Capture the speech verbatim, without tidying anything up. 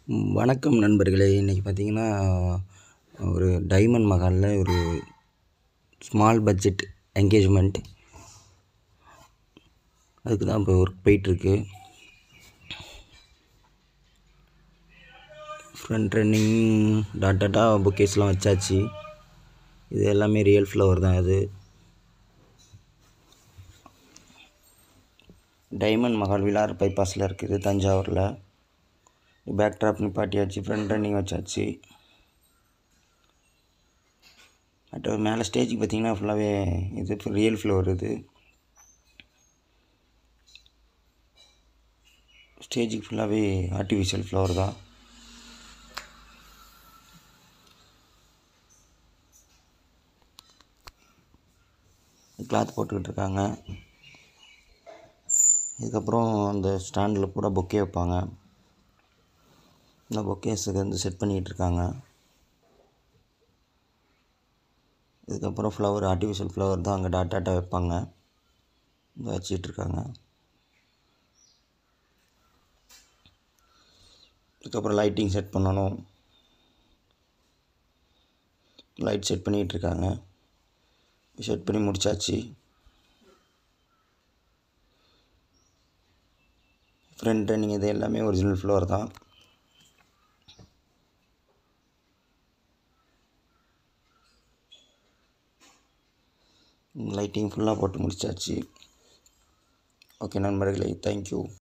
ம், வணக்கம் நண்பர்களே. இன்றைக்கி பார்த்தீங்கன்னா, ஒரு டைமண்ட் மஹாலில் ஒரு ஸ்மால் பட்ஜெட் என்கேஜ்மெண்ட். அதுக்கு தான் இப்போ ஒர்க் போயிட்டுருக்கு. ஃப்ரண்ட் ரன்னிங் டாட் டாட்டாக பொக்கேஸ்லாம் வச்சாச்சு. இது எல்லாமே ரியல் ஃப்ளவர் தான். இது டைமண்ட் மஹால் விலார் பைபாஸில் இருக்குது, தஞ்சாவூரில். பேக் ட்ராப் நிப்பாட்டியாச்சு, ஃப்ரண்ட் ரன்னிங் வச்சாச்சு. பட் மேலே ஸ்டேஜுக்கு பார்த்தீங்கன்னா ஃபுல்லாகவே இது ரியல் ஃப்ளவர். இது ஸ்டேஜுக்கு ஃபுல்லாகவே ஆர்டிஃபிஷியல் ஃப்ளவர் தான். கிளாத் போட்டுக்கிட்டு இருக்காங்க. இதுக்கப்புறம் அந்த ஸ்டாண்டில் பூரா பொக்கே வைப்பாங்க. இந்த பொக்கேஸுக்கு வந்து செட் பண்ணிக்கிட்டு இருக்காங்க. இதுக்கப்புறம் ஃப்ளவர் ஆர்டிஃபிஷியல் ஃப்ளவர் தான் அங்கே டாட் டாட்டாக வைப்பாங்க. இதை வச்சிட்டு இருக்காங்க. இதுக்கப்புறம் லைட்டிங் செட் பண்ணணும். லைட் செட் பண்ணிக்கிட்டு இருக்காங்க. செட் பண்ணி முடிச்சாச்சு. ஃப்ரண்ட் ரன்னிங் இது எல்லாமே ஒரிஜினல் ஃப்ளவர் தான். லைட்டிங் ஃபுல்லாக போட்டு முடிச்சாச்சு. ஓகே நண்பர்களே, தேங்க்யூ.